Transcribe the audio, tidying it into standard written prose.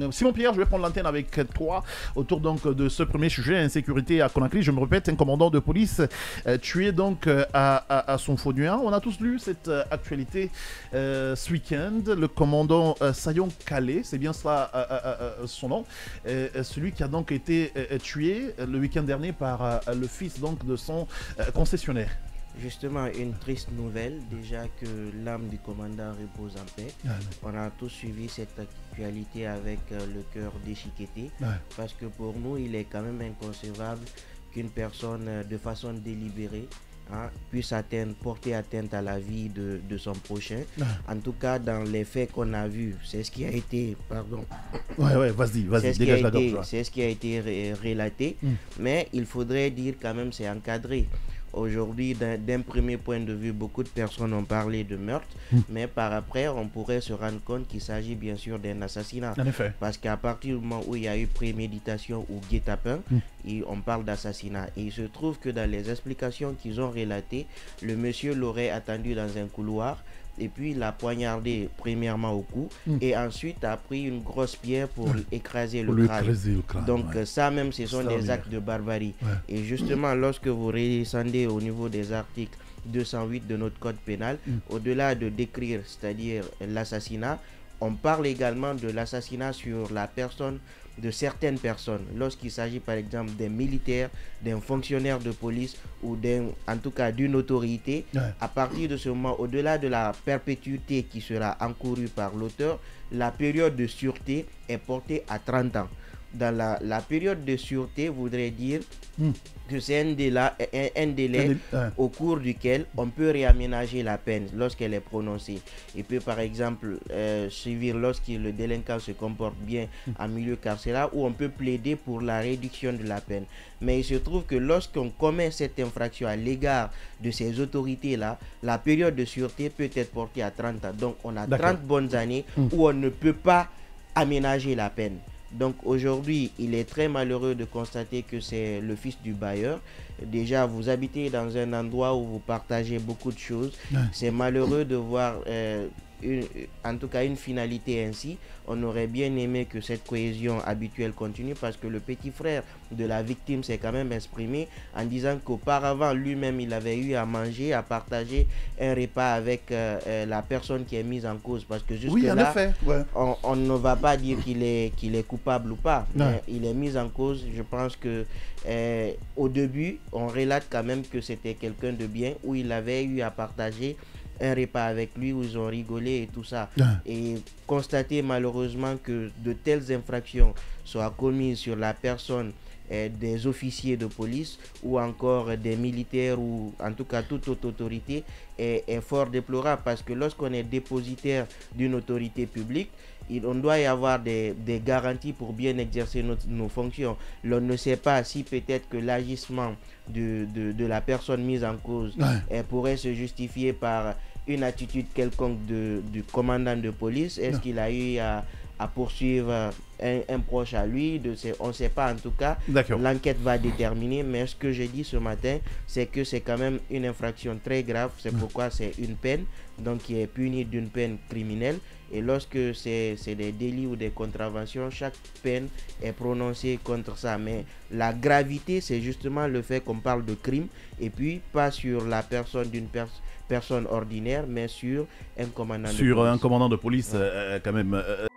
Simon Pierre, je vais prendre l'antenne avec toi autour donc de ce premier sujet, insécurité à Conakry. Je me répète, un commandant de police tué donc à son Sonfonia. On a tous lu cette actualité ce week-end. Le commandant Sayon Kale, c'est bien ça son nom, celui qui a donc été tué le week-end dernier par le fils donc de son concessionnaire. Justement, une triste nouvelle, déjà que l'âme du commandant repose en paix. On a tous suivi cette actualité avec le cœur déchiqueté, parce que pour nous, il est quand même inconcevable qu'une personne, de façon délibérée, puisse porter atteinte à la vie de son prochain. En tout cas, dans les faits qu'on a vus, c'est ce qui a été... Pardon. Vas-y, dégage la gorge. C'est ce qui a été relaté, mais il faudrait dire quand même c'est encadré. Aujourd'hui, d'un premier point de vue, beaucoup de personnes ont parlé de meurtre, mais par après, on pourrait se rendre compte qu'il s'agit bien sûr d'un assassinat. En effet. Parce qu'à partir du moment où il y a eu préméditation ou guet-apens, on parle d'assassinat. Et il se trouve que dans les explications qu'ils ont relatées, le monsieur l'aurait attendu dans un couloir, et puis l'a poignardé premièrement au cou, et ensuite a pris une grosse pierre pour écraser le crâne. Donc ça même, ce sont des actes de barbarie. Et justement, lorsque vous redescendez au niveau des articles 208 de notre code pénal, au-delà de décrire, c'est-à-dire l'assassinat, on parle également de l'assassinat sur la personne de certaines personnes, lorsqu'il s'agit par exemple d'un militaire, d'un fonctionnaire de police ou en tout cas d'une autorité. À partir de ce moment, au-delà de la perpétuité qui sera encourue par l'auteur, la période de sûreté est portée à 30 ans. Dans la période de sûreté voudrait dire que c'est un délai au cours duquel on peut réaménager la peine lorsqu'elle est prononcée. Il peut par exemple suivre lorsque le délinquant se comporte bien en milieu carcéral, ou on peut plaider pour la réduction de la peine. Mais il se trouve que lorsqu'on commet cette infraction à l'égard de ces autorités-là, la période de sûreté peut être portée à 30 ans. Donc on a 30 bonnes années où on ne peut pas aménager la peine. Donc aujourd'hui, il est très malheureux de constater que c'est le fils du bailleur. Déjà, vous habitez dans un endroit où vous partagez beaucoup de choses. C'est malheureux de voir en tout cas une finalité ainsi. On aurait bien aimé que cette cohésion habituelle continue, parce que le petit frère de la victime s'est quand même exprimé en disant qu'auparavant lui-même il avait eu à manger, à partager un repas avec la personne qui est mise en cause, parce que jusque là on ne va pas dire qu'il est coupable ou pas, mais il est mis en cause. Je pense que au début on relate quand même que c'était quelqu'un de bien, où il avait eu à partager un repas avec lui, où ils ont rigolé et tout ça. Et constater malheureusement que de telles infractions soient commises sur la personne des officiers de police ou encore des militaires, ou en tout cas toute autre autorité, est fort déplorable, parce que lorsqu'on est dépositaire d'une autorité publique, on doit y avoir des garanties pour bien exercer nos fonctions. L'on ne sait pas si peut-être que l'agissement de la personne mise en cause pourrait se justifier par une attitude quelconque du commandant de police. Est-ce qu'il a eu à poursuivre un proche à lui? On ne sait pas, en tout cas. L'enquête va déterminer, mais ce que j'ai dit ce matin, c'est que c'est quand même une infraction très grave. C'est pourquoi c'est une peine, donc qui est punie d'une peine criminelle. Et lorsque c'est des délits ou des contraventions, chaque peine est prononcée contre ça. Mais la gravité, c'est justement le fait qu'on parle de crime, et puis pas sur la personne d'une personne ordinaire, mais sur un commandant de police. Sur un commandant de police, quand même.